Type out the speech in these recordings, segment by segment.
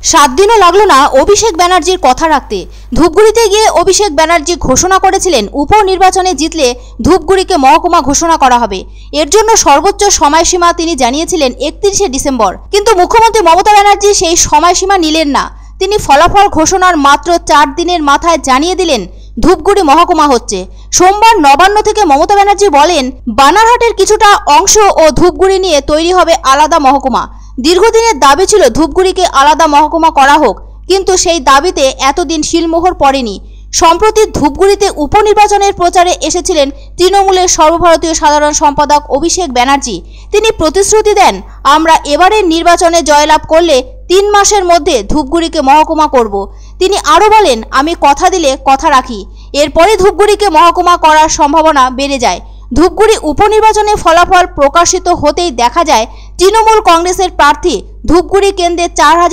7 দিনও লাগলো না অভিষেক ব্যানার্জির কথা রাখতে। ধূপগুড়িতে গিয়ে অভিষেক ব্যানার্জি ঘোষণা করেছিলেন উপনির্বাচনে জিতলে ধূপগুড়িকে মহকুমা ঘোষণা করা হবে। এর জন্য সর্বোচ্চ সময়সীমা তিনি জানিয়েছিলেন 31শে ডিসেম্বর। কিন্তু মুখ্যমন্ত্রী মমতা ব্যানার্জি সেই সময়সীমা নিলেন না। তিনি ফলাফল ঘোষণার মাত্র 4 দিনের মাথায় জানিয়ে দিলেন ধূপগুড়ি মহকুমা হচ্ছে। সোমবার নবান্ন থেকে মমতা ব্যানার্জি বলেন, বানারহাটের কিছুটা অংশ ও ধূপগুড়ি নিয়ে তৈরি হবে আলাদা মহকুমা। দীর্ঘদিনের দাবি ছিল ধূপগুড়িকে আলাদা মহকুমা করা হোক, কিন্তু সেই দাবিতে এতদিন শিলমোহর পড়েনি। সম্প্রতি ধূপগুড়িতে উপনির্বাচনের প্রচারে এসেছিলেন তৃণমূলের সর্বভারতীয় সাধারণ সম্পাদক অভিষেক ব্যানার্জি। তিনি প্রতিশ্রুতি দেন, আমরা এবারের নির্বাচনে জয়লাভ করলে 3 মাসের মধ্যে ধূপগুড়িকে মহকুমা করব। তিনি আরও বলেন, আমি কথা দিলে কথা রাখি। এরপরে ধূপগুড়িকে মহকুমা করার সম্ভাবনা বেড়ে যায়। ধূপগুড়ি উপনির্বাচনে ফলাফল প্রকাশিত হতেই দেখা যায় তৃণমূল কংগ্রেসের প্রার্থী ধূপগুড়ি কেন্দ্রে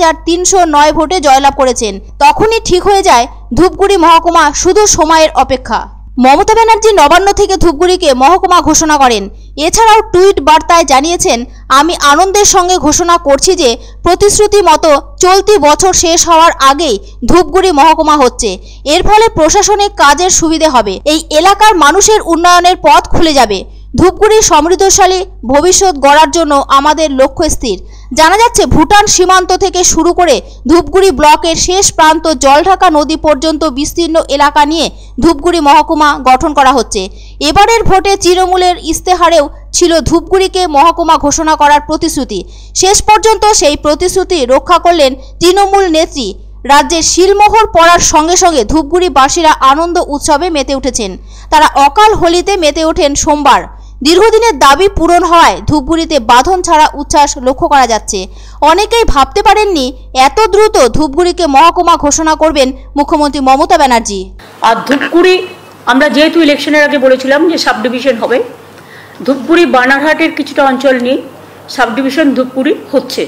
4309 ভোটে জয়লাভ করেছেন। তখনই ঠিক হয়ে যায় ধূপগুড়ি মহকুমা শুধু সময়ের অপেক্ষা। মমতা ব্যানার্জি নবান্ন থেকে ধূপগুড়িকে মহকুমা ঘোষণা করেন। এছাড়াও টুইট বার্তায় জানিয়েছেন, আমি আনন্দের সঙ্গে ঘোষণা করছি যে প্রতিশ্রুতি মতো চলতি বছর শেষ হওয়ার আগেই ধূপগুড়ি মহকুমা হচ্ছে। এর ফলে প্রশাসনিক কাজের সুবিধে হবে, এই এলাকার মানুষের উন্নয়নের পথ খুলে যাবে। ধূপগুড়ির সমৃদ্ধশালী ভবিষ্যৎ গড়ার জন্য আমাদের লক্ষ্য স্থির। জানা যাচ্ছে, ভুটান সীমান্ত থেকে শুরু করে ধূপগুড়ি ব্লকের শেষ প্রান্ত জলঢাকা নদী পর্যন্ত বিস্তীর্ণ এলাকা নিয়ে ধূপগুড়ি মহকুমা গঠন করা হচ্ছে। এবারের ভোটে তৃণমূলের ইস্তেহারেও ছিল ধূপগুড়িকে মহকুমা ঘোষণা করার প্রতিশ্রুতি। শেষ পর্যন্ত সেই প্রতিশ্রুতি রক্ষা করলেন তৃণমূল নেত্রী। রাজ্যের শিলমোহর পড়ার সঙ্গে সঙ্গে ধূপগুড়িবাসীরা আনন্দ উৎসবে মেতে উঠেছেন। তারা অকাল হোলিতে মেতে ওঠেন সোমবার। দীর্ঘদিনের দাবি পূরণ হওয়ায় ধূপগুড়িতে বাঁধন ছাড়া উচ্ছ্বাস লক্ষ্য করা যাচ্ছে। অনেকেই ভাবতে পারেননি এত দ্রুত ধূপগুড়িকে মহকুমা ঘোষণা করবেন মুখ্যমন্ত্রী মমতা ব্যানার্জি। আর ধূপগুড়ি আমরা যেহেতু ইলেকশনের আগে বলেছিলাম যে সাব ডিভিশন হবে, ধূপগুড়ি বানারহাটের কিছুটা অঞ্চল নিয়ে সাব ডিভিশন ধূপগুড়ি হচ্ছে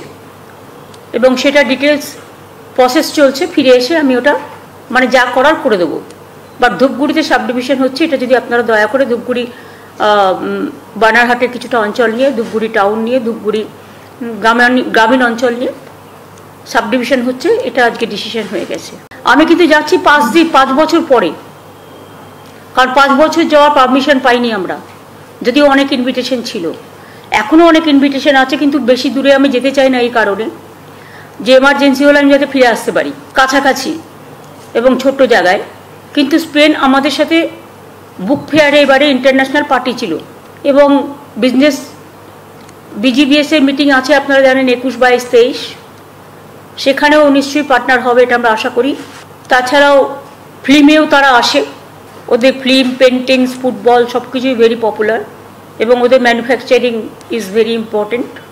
এবং সেটা ডিটেলস প্রসেস চলছে। ফিরে এসে আমি ওটা যা করার করে দেবো। বাট ধূপগুড়িতে সাব ডিভিশন হচ্ছে, এটা যদি আপনারা দয়া করে ধূপগুড়ি বানারহাটের কিছুটা অঞ্চল নিয়ে, ধূপগুড়ি টাউন নিয়ে, ধূপগুড়ি গ্রামীণ অঞ্চল নিয়ে সাব ডিভিশন হচ্ছে, এটা আজকে ডিসিশন হয়ে গেছে। আমি কিন্তু যাচ্ছি 5 বছর পরে, কারণ 5 বছর যাওয়ার পারমিশন পাইনি আমরা, যদিও অনেক ইনভিটেশন ছিল। এখনও অনেক ইনভিটেশন আছে, কিন্তু বেশি দূরে আমি যেতে চাই না এই কারণে যে এমার্জেন্সি হলে আমি যাতে ফিরে আসতে পারি কাছাকাছি এবং ছোট্ট জায়গায়। কিন্তু স্পেন আমাদের সাথে বুক ফেয়ারে এবারে ইন্টারন্যাশনাল পার্টি ছিল এবং বিজনেস BGBS এর মিটিং আছে, আপনারা জানেন 21, 22, 23, সেখানেও নিশ্চয়ই পার্টনার হবে, এটা আমরা আশা করি। তাছাড়াও ফিল্মেও তারা আসে, ওদের ফিল্ম, পেন্টিংস, ফুটবল সব কিছুই ভেরি পপুলার এবং ওদের ম্যানুফ্যাকচারিং ইজ ভেরি ইম্পর্টেন্ট।